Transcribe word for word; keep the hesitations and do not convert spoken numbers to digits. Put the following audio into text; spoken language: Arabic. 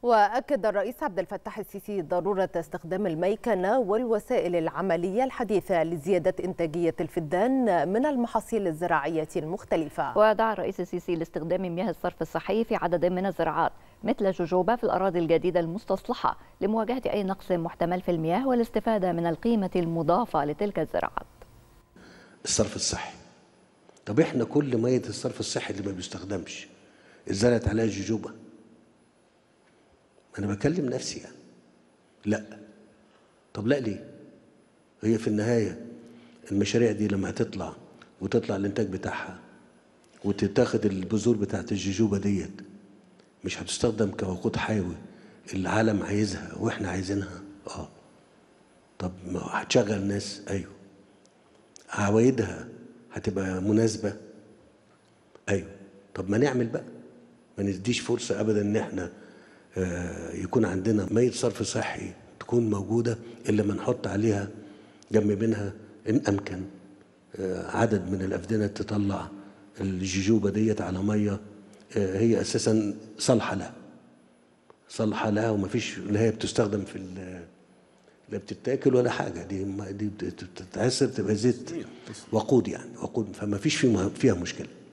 وأكد الرئيس عبد الفتاح السيسي ضرورة استخدام الميكنة والوسائل العملية الحديثة لزيادة إنتاجية الفدان من المحاصيل الزراعية المختلفة. ودعا الرئيس السيسي لاستخدام مياه الصرف الصحي في عدد من الزراعات مثل الجوجوبا في الأراضي الجديدة المستصلحة لمواجهة أي نقص محتمل في المياه والاستفادة من القيمة المضافة لتلك الزراعات. الصرف الصحي، طب احنا كل مية الصرف الصحي اللي ما بيستخدمش اتزرعت عليها الجوجوبا؟ أنا بكلم نفسي يعني. لا، طب لا ليه؟ هي في النهاية المشاريع دي لما هتطلع وتطلع الإنتاج بتاعها وتتاخد البذور بتاعت الجوجوبا ديت، مش هتستخدم كوقود حيوي العالم عايزها وإحنا عايزينها؟ آه. طب ما هتشغل ناس؟ أيوه. عوايدها هتبقى مناسبة؟ أيوه. طب ما نعمل بقى، ما نديش فرصة أبدا إن إحنا يكون عندنا مية صرف صحي تكون موجودة إلا ما نحط عليها جنب منها إن أمكن عدد من الأفدنة تطلع الجوجوبا ديت على مية هي أساسا صالحة لها صالحة لها وما فيش، لا هي بتستخدم في لا بتتاكل ولا حاجة، دي دي بتتعصر تبقى زيت وقود يعني وقود، فما فيش فيها مشكلة.